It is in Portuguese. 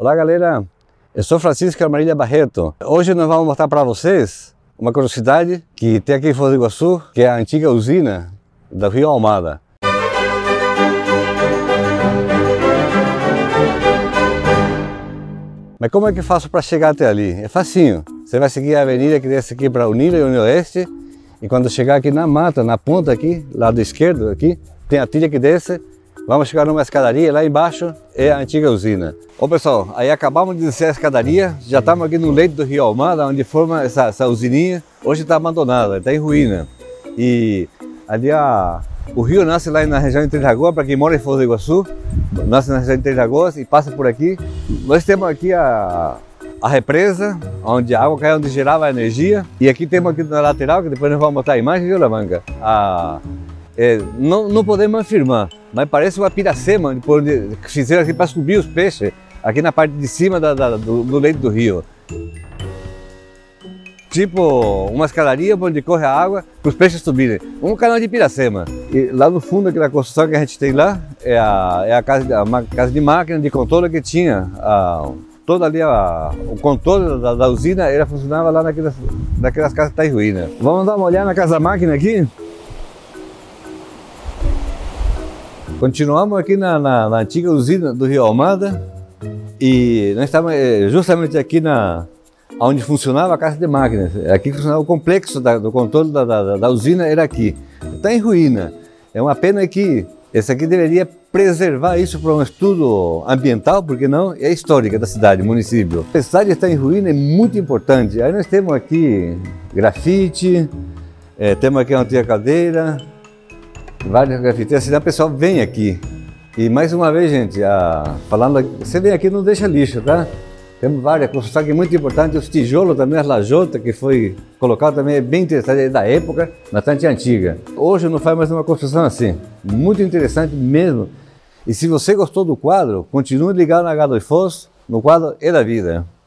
Olá galera, eu sou Francisco Armarilha Barreto. Hoje nós vamos mostrar para vocês uma curiosidade que tem aqui em Foz do Iguaçu, que é a antiga usina do Rio Almada. Mas como é que eu faço para chegar até ali? É facinho. Você vai seguir a avenida que desce aqui para Unida e Unioeste, e quando chegar aqui na mata, na ponta aqui, lado esquerdo aqui, tem a trilha que desce. Vamos chegar numa escadaria, lá embaixo é a antiga usina. Ô pessoal, aí acabamos de descer a escadaria, já estamos aqui no leito do Rio Almada, onde forma essa usininha. Hoje está abandonada, está em ruína. E ali o rio nasce lá na região de Três Lagoas, para quem mora em Foz do Iguaçu, nasce na região de Três Lagoas e passa por aqui. Nós temos aqui a represa, onde a água cai, onde gerava a energia. E aqui temos aqui na lateral, que depois nós vamos botar a imagem, viu, Lavanca? Não podemos afirmar, mas parece uma piracema que fizeram aqui para subir os peixes, aqui na parte de cima do leito do rio. Tipo uma escadaria onde corre a água para os peixes subirem. Um canal de piracema. E lá no fundo, aquela construção que a gente tem lá, é a casa de máquina de controle que tinha. Todo ali, o controle da usina, ele funcionava lá naquelas casas que estão em ruína. Vamos dar uma olhada na casa máquina aqui? Continuamos aqui na antiga usina do Rio Almada e nós estamos justamente aqui onde funcionava a casa de máquinas. Aqui funcionava o complexo do controle da usina, era aqui. Está em ruína. É uma pena que esse aqui deveria preservar isso para um estudo ambiental, porque não é histórica da cidade, município. A cidade está em ruína, é muito importante. Aí nós temos aqui grafite, temos aqui uma antiga cadeira, vários grafites, assim, o pessoal vem aqui. E mais uma vez, gente, falando, você vem aqui, não deixa lixo, tá? Temos várias construções aqui muito importantes, os tijolos também, as lajotas que foi colocado também é bem interessante, é da época, bastante antiga. Hoje não faz mais uma construção assim, muito interessante mesmo. E se você gostou do quadro, continue ligado na H2 Foz, no quadro É da Vida.